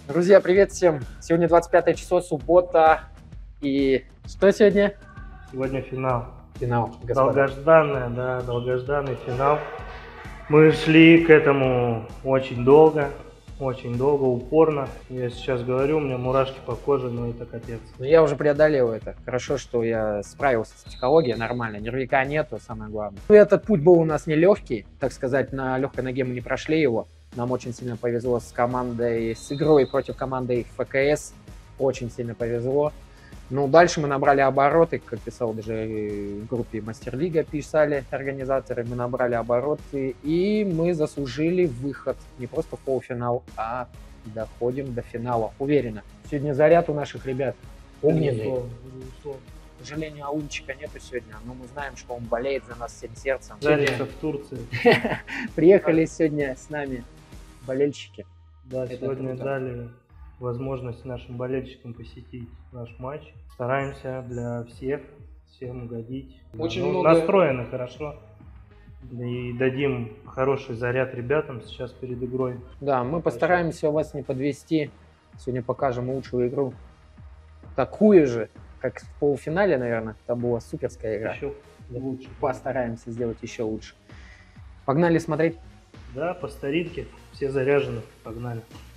Друзья, привет всем! Сегодня 25 число, суббота. И что сегодня? Сегодня финал. Финал, господа. Долгожданный финал. Мы шли к этому очень долго, упорно. Я сейчас говорю, у меня мурашки по коже, но это капец. Но я уже преодолел это. Хорошо, что я справился с психологией нормально. Нервяка нету, самое главное. Этот путь был у нас нелегкий, так сказать, на легкой ноге мы не прошли его. Нам очень сильно повезло с командой, с игрой против команды ФКС. Очень сильно повезло. Ну, дальше мы набрали обороты, как писал даже в группе Мастер-лига, писали организаторы, мы набрали обороты, и мы заслужили выход не просто в полуфинал, а доходим до финала, уверенно. Сегодня заряд у наших ребят огненный. К сожалению, Аунчика нету сегодня, но мы знаем, что он болеет за нас всем сердцем. Жарится в Турции. Приехали сегодня с нами болельщики. Да, сегодня дали возможность нашим болельщикам посетить наш матч. Стараемся для всем угодить. Очень много... Настроены хорошо. И дадим хороший заряд ребятам сейчас перед игрой. Да, мы постараемся вас не подвести. Сегодня покажем лучшую игру. Такую же, как в полуфинале, наверное. Там была суперская игра. Еще лучше. Постараемся сделать еще лучше. Погнали смотреть? Да, по старинке. Все заряжены. Погнали.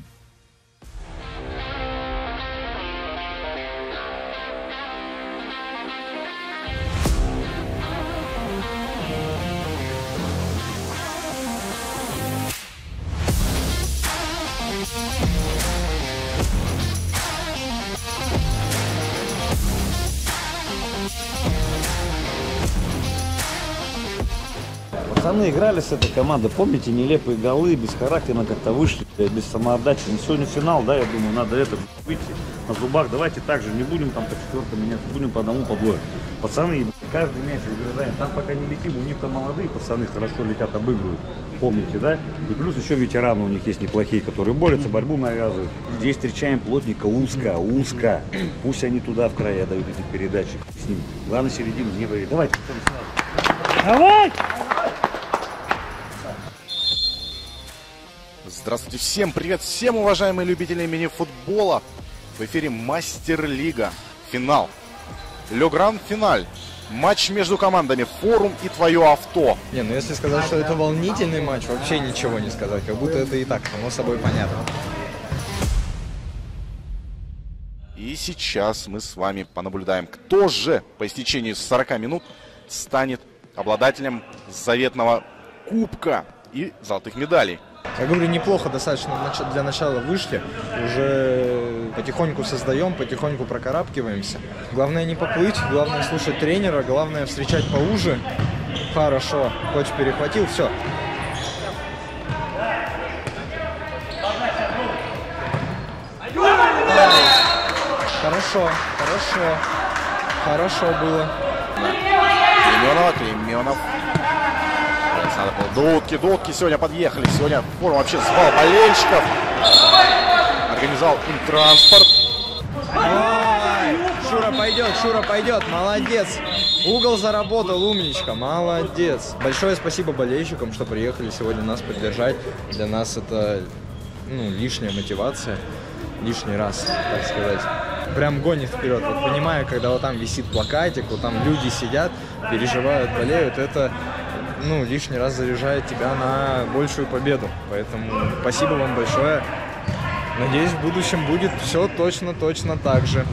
Пацаны играли с этой командой, помните, нелепые голы, бесхарактерно как-то вышли, без самоотдачи. Но сегодня финал, да, я думаю, надо это выйти на зубах. Давайте так же, не будем там по четвертому меняться, будем по одному, по двое. Пацаны, каждый мяч выиграем. Там пока не летим, у них там молодые пацаны хорошо летят, обыгрывают. Помните, да? И плюс еще ветераны у них есть неплохие, которые борются, борьбу навязывают. Здесь встречаем плотника узко. Пусть они туда в края дают эти передачи с ним. Главное, середину не варить. Давайте, пацаны, сразу. Давай! Здравствуйте всем, привет всем, уважаемые любители мини-футбола. В эфире Мастер-лига, финал. Ле Гран-финаль. Матч между командами Форум и Твое авто. Не, ну если сказать, что это волнительный матч, вообще ничего не сказать. Как будто это и так, само собой понятно. И сейчас мы с вами понаблюдаем, кто же по истечении 40 минут станет обладателем заветного кубка и золотых медалей. Я говорю, неплохо достаточно для начала вышли. Уже потихоньку создаем, потихоньку прокарабкиваемся. Главное не поплыть, главное слушать тренера, главное встречать поуже. Хорошо, коуч перехватил, все. Хорошо было. Клейменов. Дудки сегодня подъехали. Сегодня Форум вообще звал болельщиков. Организовал им транспорт. Ой, Шура пойдет, молодец. Угол заработал, умничка, молодец. Большое спасибо болельщикам, что приехали сегодня нас поддержать. Для нас это лишняя мотивация, лишний раз, так сказать. Прям гонит вперед. Вот понимаю, когда вот там висит плакатик, вот там люди сидят, переживают, болеют, это лишний раз заряжает тебя на большую победу. Поэтому спасибо вам большое. Надеюсь, в будущем будет все точно так же.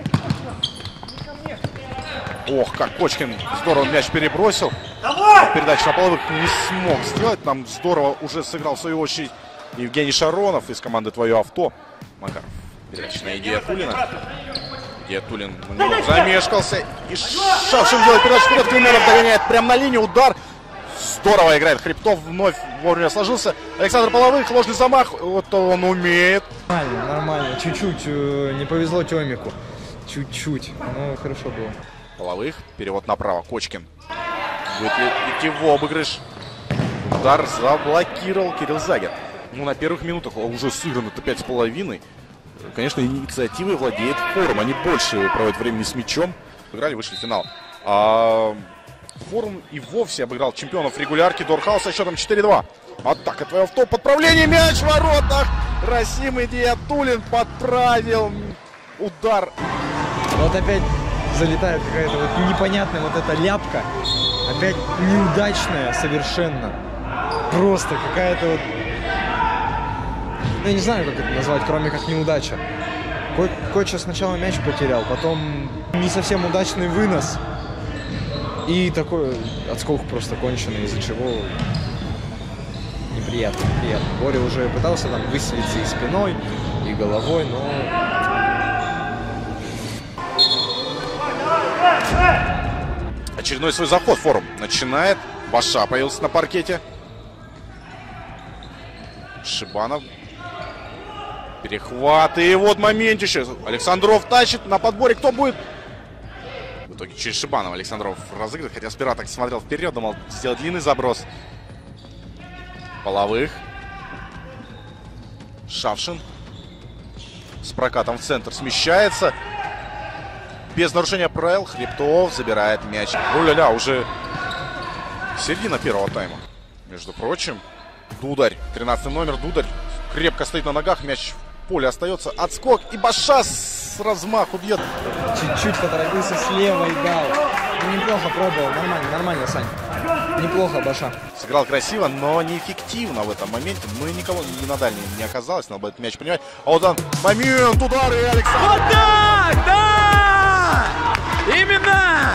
Ох, как Кочкин здорово мяч перебросил. Передачу на половых не смог сделать. Там здорово уже сыграл в свою очередь Евгений Шаронов из команды Твое авто. Макаров. Передача на Идея Тулина. Идея Тулин замешкался. И Шавшин делает передачу вперед. Клейменов догоняет прямо на линию. Удар. Здорово играет Хребтов, вновь вовремя сложился. Александр Половых, ложный замах, вот он умеет. Нормально, чуть-чуть не повезло Тёмику. Чуть-чуть, но хорошо было. Половых, перевод направо, Кочкин. Будет идти в обыгрыш. Удар заблокировал Кирилл Загер. На первых минутах уже сыграно-то 5,5. Конечно, инициативой владеет Форум. Они больше проводят времени с мячом. Играли, вышли в финал. Форум и вовсе обыграл чемпионов регулярки Дорхаус со счетом 4-2. Атака твое авто, подправление, мяч в воротах. Расим Идиятуллин подправил удар. Вот опять залетает какая-то вот непонятная вот эта ляпка. Опять неудачная совершенно. Просто какая-то вот... Я не знаю, как это назвать, кроме как неудача. Коча сначала мяч потерял, потом не совсем удачный вынос. И такой отскок просто конченый, из-за чего неприятно. Боря уже пытался там выстрелиться и спиной, и головой, но... Очередной свой заход форум начинает. Баша появился на паркете. Шибанов. Перехват. И вот моментище. Александров тащит на подборе. Кто будет? В итоге через Шибанова Александров разыгрывает. Хотя сперва так смотрел вперед. Думал сделать длинный заброс. Половых. Шавшин. С прокатом в центр смещается. Без нарушения правил Хребтов забирает мяч. О-ля-ля, уже середина первого тайма. Между прочим, Дударь, 13 номер, Дударь крепко стоит на ногах, мяч в поле остается. Отскок, и Баша с размаху бьет. Чуть-чуть поторопился, слева и дал. Ну, неплохо пробовал, нормально, Сань. Неплохо, Баша. Сыграл красиво, но неэффективно в этом моменте. Мы никого ни на дальней не оказалось, надо будет мяч принимать. А вот он, момент, удар, и Александр. Вот так, да! Именно!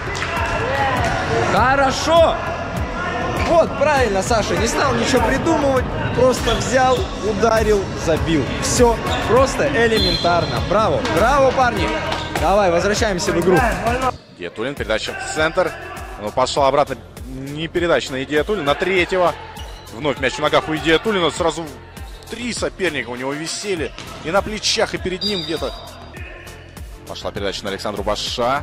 Хорошо! Вот, правильно, Саша, не стал ничего придумывать, просто взял, ударил, забил. Все просто элементарно. Браво, браво, парни! Давай, возвращаемся в игру. Идиятуллин, передача в центр. Ну, пошла обратно, не передача на Идиятуллина, на третьего. Вновь мяч в ногах у Идиятуллина, сразу 3 соперника у него висели. И на плечах, и перед ним где-то. Пошла передача на Александру Баша.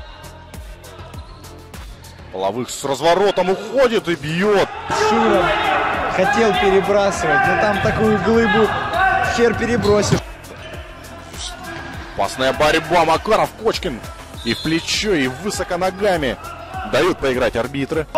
Половых с разворотом уходит и бьет. Шуров хотел перебрасывать, но там такую глыбу хер перебросишь. Опасная борьба. Макаров, Кочкин. И в плечо, и высоко ногами. Дают поиграть арбитры.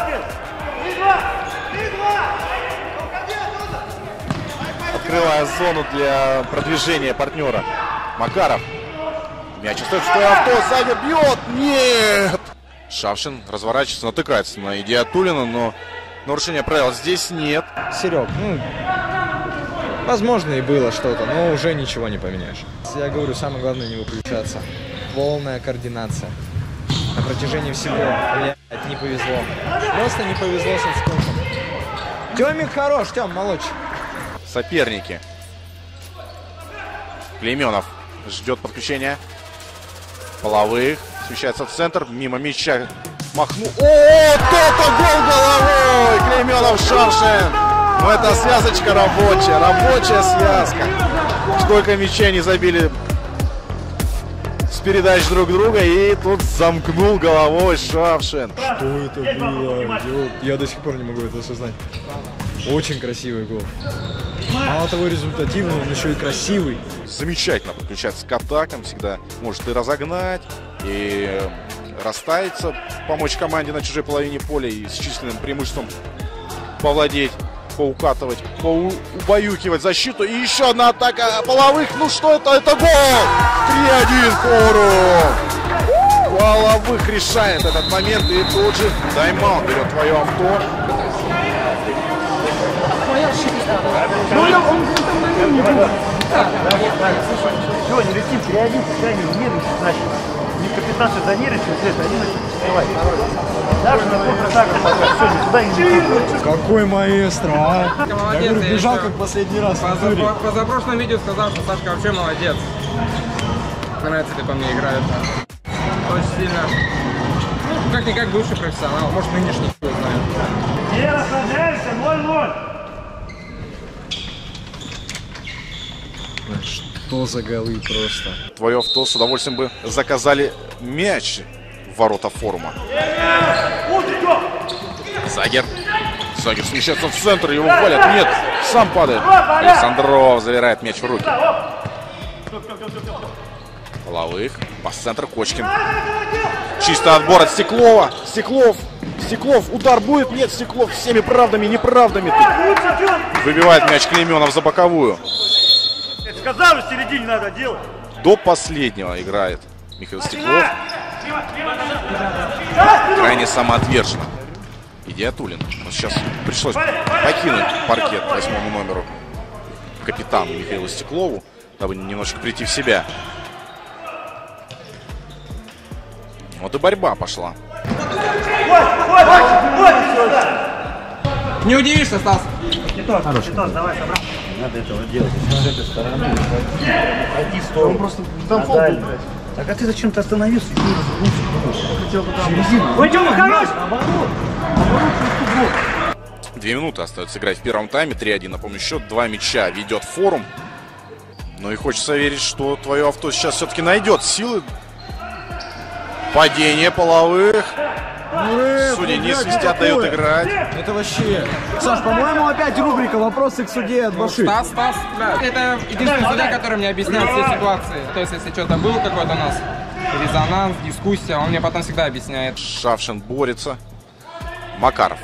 Открывая зону для продвижения партнера. Макаров. Мяч остается в твое авто. Сзади бьет. Нет. Шавшин разворачивается, натыкается на Идиятуллина, но нарушения правил здесь нет. Серег, ну, возможно и было что-то, но уже ничего не поменяешь. Я говорю, самое главное не выключаться. Полная координация. На протяжении всего, блядь, не повезло. Просто не повезло с отскоком. Тёмик хорош, Тём, молодчик. Соперники. Клейменов ждет подключения. Половых. Смещается в центр. Мимо мяча. Махнул. О, это гол головой! Клейменов, Шавшин. Ну, это связочка рабочая. Рабочая связка. Сколько мячей не забили с передач друг друга. И тут замкнул головой Шавшин. Что это было? Я до сих пор не могу это осознать. Очень красивый гол. Мало того результативный, он еще и красивый. Замечательно подключаться к атакам. Всегда может и разогнать, и расставиться, помочь команде на чужой половине поля и с численным преимуществом повладеть, поукатывать, поубаюкивать защиту. И еще одна атака Половых. Ну что это? Это гол! 3-1 форум! Половых решает этот момент. И тут же тайм-аут берет твое авто. Все, не летим, переоденься, крайне нервничать начали. Не капитанцы занервничают, они начали вставать. Даже на контратаку пока, все, никуда не летим. Какой маэстро, а? Молодец, я говорю, бежал как последний раз. В позапрошлом видео сказал, что Сашка вообще молодец. Нравится, ты по мне играет. Очень сильно. Ну, как-никак бывший профессионал, может нынешний, кто знает. Не расслабляемся, 0-0. Что за голы просто? Твое авто с удовольствием бы заказали мяч в ворота форума. Загер. Загер смещается в центр, его валят. Нет, сам падает. Александров забирает мяч в руки. Половых. Пас-центр Кочкин. Чисто отбор от Стеклова. Стеклов. Удар будет? Нет, Стеклов всеми правдами и неправдами тут выбивает мяч Клейменов за боковую. Сказал, в середине надо делать. До последнего играет Михаил Стеклов. Крайне самоотверженно. Идиатулин. Но сейчас пришлось покинуть паркет 8-му номеру капитану Михаилу Стеклову, дабы немножко прийти в себя. Вот и борьба пошла. Не удивишься, Стас. Давай, собрал. Надо этого делать. С этой стороны. Пройти в сторону. Он просто там фол был. Так а ты зачем-то остановился и не развернулся? Хотел бы там... Ой, что, хорош! 2 минуты остается играть в первом тайме. 3-1, напомню, счет. 2 мяча ведет Форум. Ну и хочется верить, что твое авто сейчас все-таки найдет силы. Падение Половых. Судьи не свистят, дают играть. Это вообще... Саш, по-моему, опять рубрика «Вопросы к судье от Баши». Стас, да. Это единственный судья, который мне объясняет все ситуации. То есть, если что-то было какой-то у нас резонанс, дискуссия, он мне потом всегда объясняет. Шавшин борется. Макаров.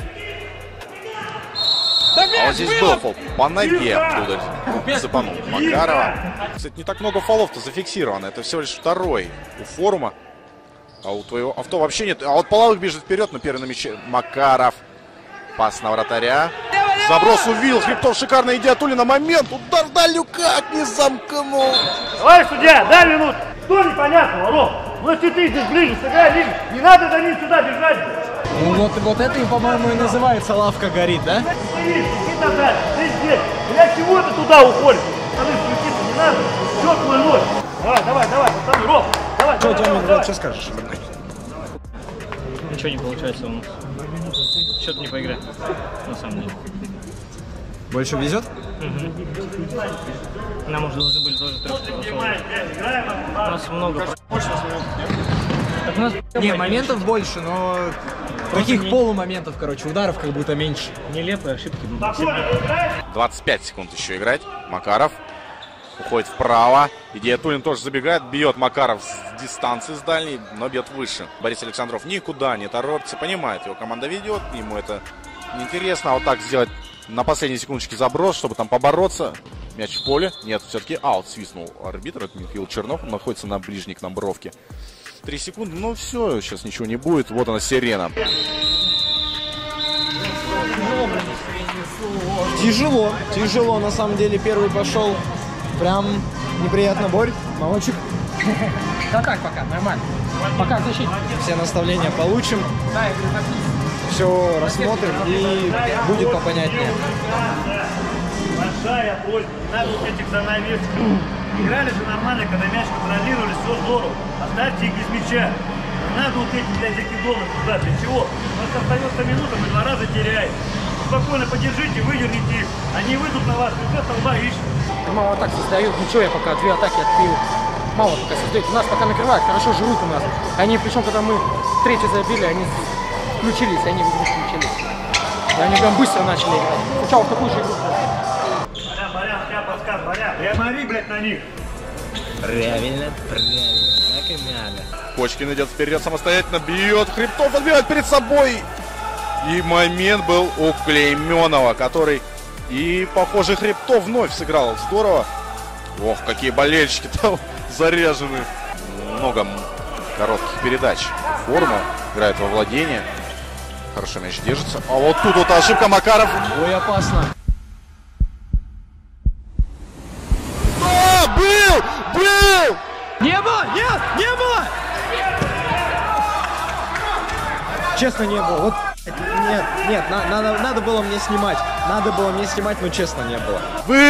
А вот здесь был фол по ноге оттуда. Цепанул Макарова. Кстати, не так много фолов-то зафиксировано. Это всего лишь второй у Форума. А у твоего авто вообще нет. А вот Половых бежит вперед, но первый на мяче Макаров. Пас на вратаря. Заброс увидел. Хребтов шикарно. Идиатулина. Момент. Удар вдаль. Как не замкнул. Давай, судья, дай минут. Что непонятного, Ром? Ну, если ты здесь ближе, сыграй ближе. Не надо за ним сюда бежать. Ну вот это, по-моему, и называется «Лавка горит», да? Ты здесь. Для чего ты туда уходишь? Не надо. Счет 0-0. Давай, пацаны, Ром. Давай, Что, Тёмин, что скажешь? Ничего не получается у нас. Что-то не по игре, на самом деле. Больше везет? Нам уже должны были тоже трешки. У нас много. Не, моментов больше, но таких полумоментов, короче, ударов как будто меньше. Нелепые ошибки. 25 секунд еще играть. Макаров уходит вправо. Идиатулин тоже забегает. Бьет Макаров с дистанции, с дальней, но бьет выше. Борис Александров никуда не торопится. Понимает, его команда ведет. Ему это неинтересно. А вот так сделать на последней секундочке заброс, чтобы там побороться. Мяч в поле. Нет, все-таки аут свистнул арбитр. Это Михаил Чернов. Он находится на ближней к нам бровке. 3 секунды. Ну все, сейчас ничего не будет. Вот она, сирена. Тяжело, на самом деле, первый пошел. Прям неприятно, Борь, молодчик. Да так пока, нормально. Пока защитник. Все наставления получим. Все рассмотрим и будет попонятнее. Большая просьба, не надо вот этих занавесок. Играли же нормально, когда мяч контролировали, все здорово. Оставьте их без мяча. Не надо вот эти, блядь, закидоны туда. Для чего? У нас остается минута, мы 2 раза теряем. Спокойно подержите, выдерните их. Они выйдут на вас, и толба ищет. Мало атак создают, ничего, я пока 2 атаки отбил. Мало пока создают. У нас пока накрывают, хорошо жрут у нас. Они, причем, когда мы 3 забили, они включились, они включились. И они прям быстро начали играть. Сначала в такую же игру. Барян, я подсказ, Барян. Смотри, блядь, на них. Правильно, так и надо. Кочкин идет вперед самостоятельно, бьет. Хребтов отбивает перед собой. И момент был у Клейменова, который и, похоже, Хребтов вновь сыграл здорово. Ох, какие болельщики там заряжены. Много коротких передач. Форма играет во владение. Хорошо мяч держится. А вот тут вот ошибка Макаров. Ой, опасно. Был! Не было! Нет! Не было! Честно, не было. Вот, нет, надо было мне снимать. Надо было мне снимать, но честно, не было.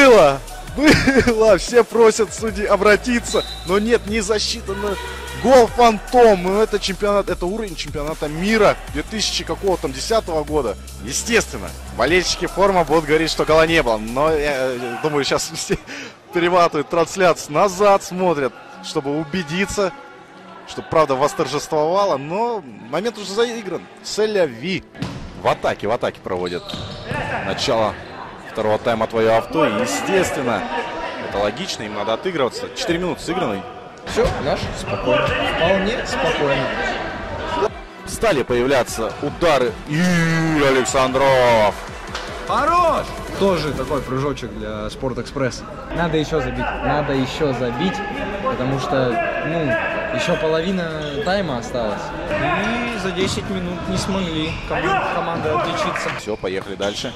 Было! Все просят судьи обратиться, но нет, не засчитано. Гол фантом. Ну, это чемпионат, это уровень чемпионата мира 2010 года. Естественно, болельщики Форма будут говорить, что гола не было. Но я думаю, сейчас все перематывают трансляцию назад, смотрят, чтобы убедиться, что правда восторжествовала. Но момент уже заигран. Селяви. В атаке проводят начало второго тайма твое авто. И, естественно, это логично, им надо отыгрываться. 4 минуты сыграны. Все, наш спокойно. Вполне спокойно. Стали появляться удары. И Александров. Хорош! Тоже такой прыжочек для Спортэкспресс. Надо еще забить, потому что, еще половина тайма осталась. И за 10 минут не смогли команды отличиться. Все, поехали дальше.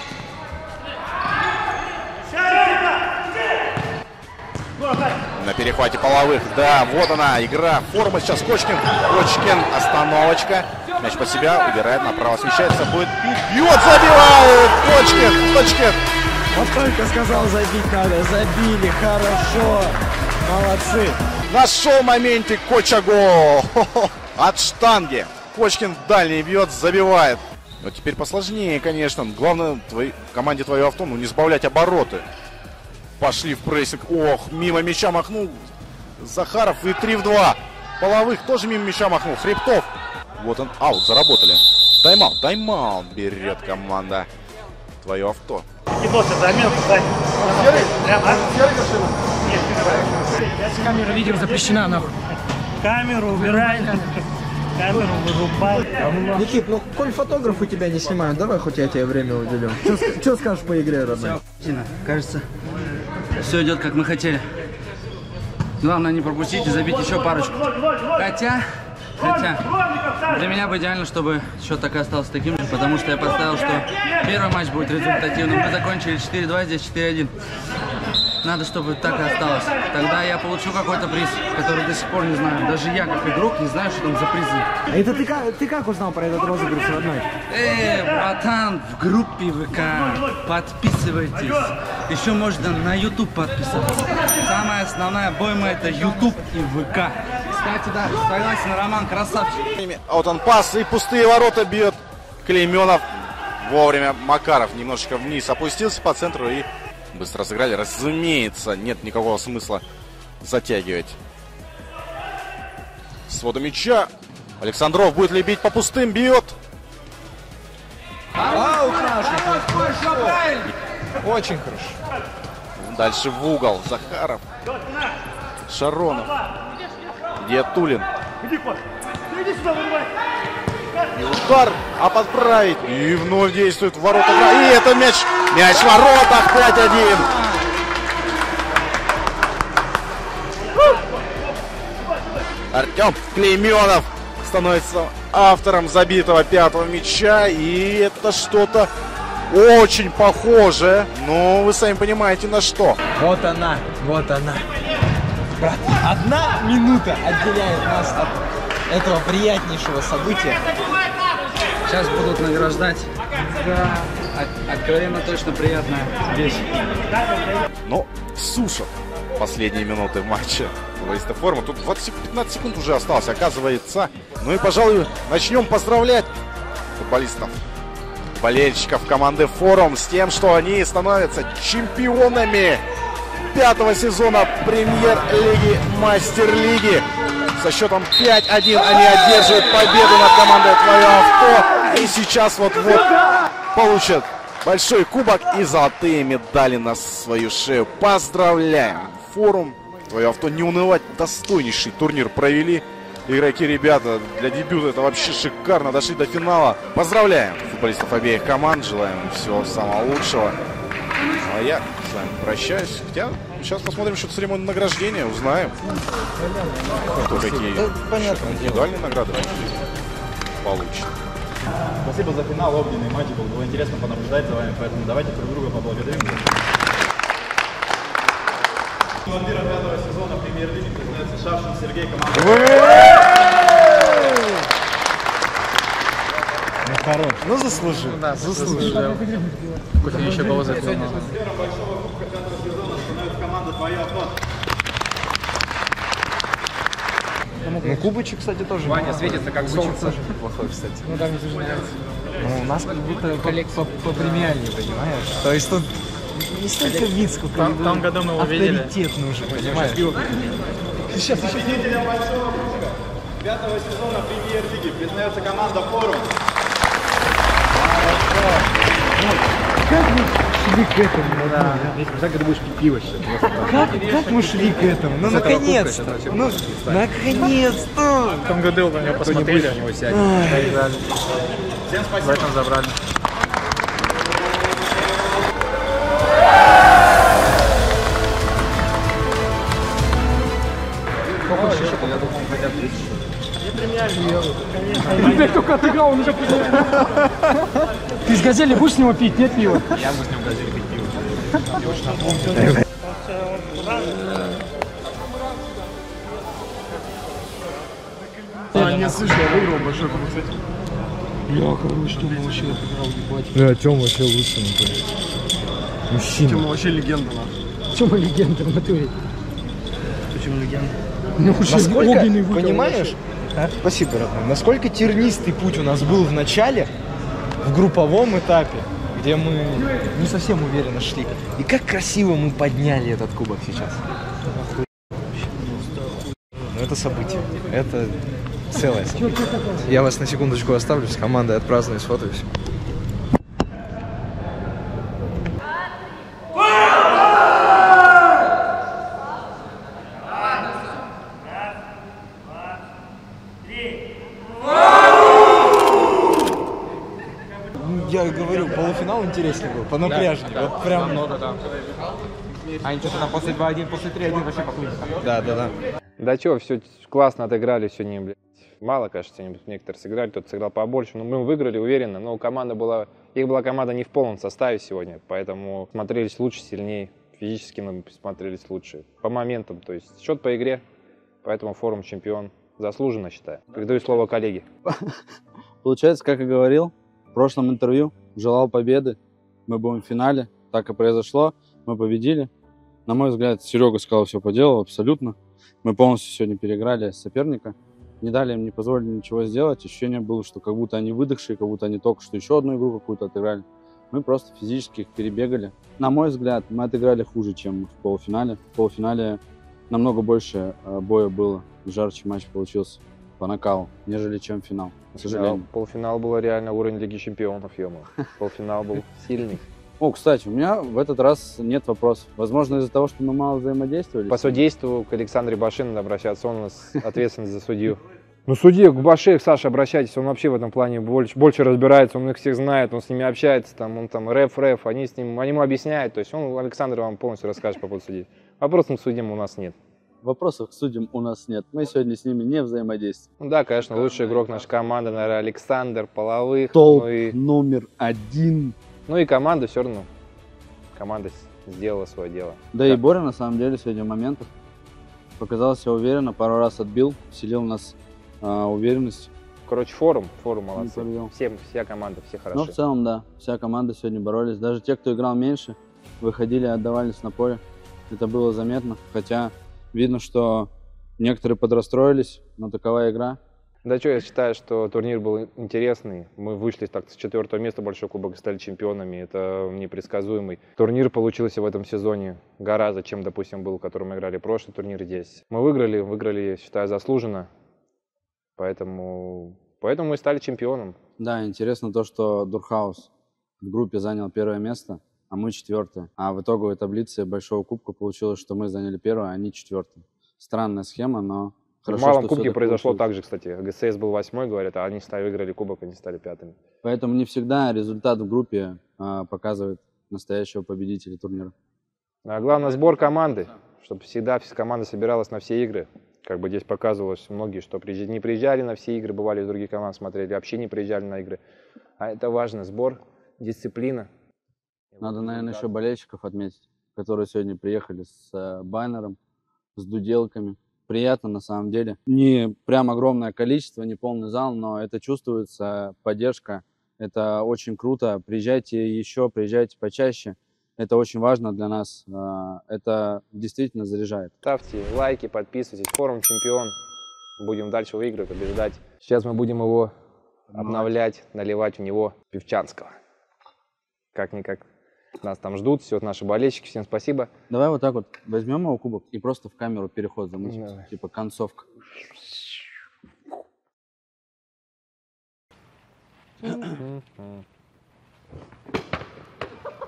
На перехвате половых. Да, вот она, игра. Форма сейчас Кочкин. Кочкин, остановочка. Мяч под себя, убирает, направо смещается, будет бьет, забивает. Кочкин. Вот только сказал забить надо, забили, хорошо. Молодцы. Нашел моментик Коча гол. От штанги. Кочкин в дальний бьет, забивает. Но теперь посложнее, конечно. Главное, команде твое авто, не сбавлять обороты. Пошли в прессинг. Ох, мимо мяча махнул Захаров и 3-2. Половых тоже мимо мяча махнул. Хребтов. Вот он, аут, заработали. Тайм-аут берет команда твое авто. Камера видео запрещена, нахуй. Камеру убирай. Камеру вырубай. Никит, коль фотографы тебя не снимают, давай хоть я тебе время уделю. Что скажешь по игре, родной? Кажется, все идет как мы хотели. Главное не пропустить и забить еще парочку. Хотя, для меня бы идеально, чтобы счет так и остался таким же, потому что я поставил, что первый матч будет результативным. Мы закончили 4-2, здесь 4-1. Надо, чтобы так и осталось. Тогда я получу какой-то приз, который до сих пор не знаю. Даже я, как игрок, не знаю, что там за призы. А это ты как узнал про этот розыгрыш, родной? Братан, в группе ВК. Подписывайтесь. Еще можно на YouTube подписываться. Самая основная бойма — это YouTube и ВК. Кстати, да, согласен, Роман, красавчик. А вот он пас и пустые ворота бьет. Клейменов. Вовремя Макаров немножечко вниз опустился по центру и быстро сыграли. Разумеется, нет никакого смысла затягивать. Свода мяча. Александров будет ли бить по пустым? Бьет. Очень хорошо. Дальше в угол. Захаров. Шаронов. Где Тулин? И удар, а подправить. И вновь действует в ворота. И это мяч. Мяч в воротах. 5-1. Артем Клейменов становится автором забитого 5-го мяча. И это что-то очень похожее. Но вы сами понимаете, на что. Вот она. Брат, 1 минута отделяет нас от этого приятнейшего события. Сейчас будут награждать. Да, откровенно точно приятная вещь. Но Сушев. Последние минуты матча футболиста формы. Тут 15 секунд уже осталось, оказывается. Ну и, пожалуй, начнем поздравлять футболистов, болельщиков команды Форум с тем, что они становятся чемпионами 5-го сезона Премьер-лиги, Мастер-лиги. Со счетом 5-1 они одерживают победу над командой твое авто. И сейчас вот-вот получат большой кубок и золотые медали на свою шею. Поздравляем! Форум, твое авто, не унывать, достойнейший турнир провели. Игроки, ребята, для дебюта это вообще шикарно. Дошли до финала. Поздравляем футболистов обеих команд. Желаем им всего самого лучшего. А я с вами прощаюсь. Хотя сейчас посмотрим еще церемонию награждения. Узнаем, кто какие индивидуальные награды получит. Спасибо за финал, огненный матч был. Было интересно понаблюдать за вами, поэтому давайте друг друга поблагодарим. Командиром 5-го сезона Премьер-лиги признается Шавшин Сергей, команда. Хорош. Ну заслужил. Да, заслужил. Кофе еще было запил. Первым большого кубка 5-го сезона становится команда твое авто. Ну, кубочек, кстати, тоже. Ваня светится как солнце. Тоже неплохой, кстати. Ну да, мне тоже нравится. Ну, у нас как будто попремиальнее, понимаешь? То есть тут не столько вид, сколько В том году мы его видели. авторитет нужен, понимаешь? Сейчас. Победителем большого кубка 5-го сезона Премьер-лиги признается команда Форум. Как вы шли к этому. Да. Представь, когда будешь пить пиво сейчас. Как мы шли к этому? Ну, наконец-то. Ну, наконец-то. В том году на него посмотрели, у него сядет. Всем спасибо. В этом забрали. Сколько счета? Я думал, хотят 30. Теперь только отыграл, он уже Ты с Газели будешь с него пить? Нет пива? Я буду с ним в Газели пить пиво. Не слышал, я выиграл большой кубок, кстати. Бля, короче, Тёма вообще отыграл, ебать. Да, Тёма вообще лучше, мужчина. Тёма вообще легенда, нахуй. Тёма легенда в натуре. Почему легенда? Ну, насколько, понимаешь, спасибо, родной, насколько тернистый путь у нас был в начале, в групповом этапе, где мы не совсем уверенно шли. И как красиво мы подняли этот кубок сейчас. Ну, это событие. Это целое событие. Я вас на секундочку оставлю с командой, отпраздную, сфотаюсь. Я говорю, полуфинал интереснее был, понапряжнее. Да, вот прям много, да. Они что-то там после 2-1, после 3-1 вообще поплыли. Да. Да чё, все классно отыграли сегодня, блядь. Мало, кажется, некоторые сыграли, кто-то сыграл побольше. Но мы выиграли уверенно, но команда была... Их была команда не в полном составе сегодня, поэтому смотрелись лучше, сильнее. Физически мы смотрелись лучше. По моментам, то есть счет по игре, поэтому форум чемпион. Заслуженно, считаю. Передаю слово коллеге. Получается, как и говорил в прошлом интервью, желал победы. Мы будем в финале. Так и произошло. Мы победили. На мой взгляд, Серега сказал, все по делу, абсолютно. Мы полностью сегодня переиграли соперника. Не дали им, не позволили ничего сделать. Ощущение было, что как будто они выдохшие, как будто они только что еще одну игру какую-то отыграли. Мы просто физически их перебегали. На мой взгляд, мы отыграли хуже, чем в полуфинале. В полуфинале намного больше боя было. Жарче матч получился по накалу, нежели чем финал, к сожалению. Да, полуфинал был реально уровень Лиги Чемпионов, ё-моё. Полуфинал был сильный. О, кстати, у меня в этот раз нет вопросов. Возможно, из-за того, что мы мало взаимодействовали. По судейству к Александре Башину надо обращаться, он у нас ответственный за судью. Ну, судья, к Баше, к Саше обращайтесь, он вообще в этом плане больше разбирается, он их всех знает, он с ними общается, там, он там реф, они ему объясняют, то есть он, Александр, вам полностью расскажет по поводу судей. Вопросов к судьям у нас нет. Вопросов к судьям у нас нет, мы сегодня с ними не взаимодействуем. Ну да, конечно, лучший игрок нашей команды, наверное, Александр Половых. Топ номер 1. Ну и команда все равно, команда сделала свое дело. Да и Боря, на самом деле, сегодня в моментах показал себя уверенно, пару раз отбил, вселил в нас уверенность. Короче, форум молодцы. Вся команда, все хорошо. Ну, в целом, да, вся команда сегодня боролись. Даже те, кто играл меньше, выходили, отдавались на поле. Это было заметно, хотя видно, что некоторые подрастроились, но такова игра. Да что, я считаю, что турнир был интересный. Мы вышли так с 4-го места Большой Кубок и стали чемпионами. Это непредсказуемый турнир получился в этом сезоне гораздо, чем, допустим, был, в котором мы играли прошлый турнир здесь. Мы выиграли, считаю, заслуженно. Поэтому мы стали чемпионом. Да, интересно то, что Дурхаус в группе занял 1-е место, а мы 4-е. А в итоговой таблице Большого Кубка получилось, что мы заняли 1-е, а они 4-е. Странная схема, но хорошо, в малом что кубке произошло так же, кстати. ГСС был 8-й, говорят, а они выиграли кубок, они стали 5-ми. Поэтому не всегда результат в группе показывает настоящего победителя турнира. А главное, сбор команды, чтобы всегда команда собиралась на все игры. Как бы здесь показывалось многие, что не приезжали на все игры, бывали из других команд смотрели, вообще не приезжали на игры. А это важно, сбор, дисциплина. Надо, наверное, еще болельщиков отметить, которые сегодня приехали с баннером, с дуделками. Приятно, на самом деле. Не прям огромное количество, не полный зал, но это чувствуется, поддержка. Это очень круто. Приезжайте еще, приезжайте почаще. Это очень важно для нас. Это действительно заряжает. Ставьте лайки, подписывайтесь. Форум чемпион. Будем дальше выигрывать, побеждать. Сейчас мы будем его обновлять, наливать в него пивчанского. Как-никак нас там ждут, все наши болельщики. Всем спасибо. Давай вот так вот возьмем его кубок и просто в камеру переход замутим. Типа концовка.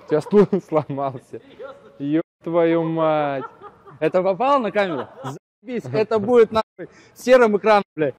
У тебя стул сломался. Ёб твою мать. Это попало на камеру? Заебись, это будет нахуй серым экраном, блядь.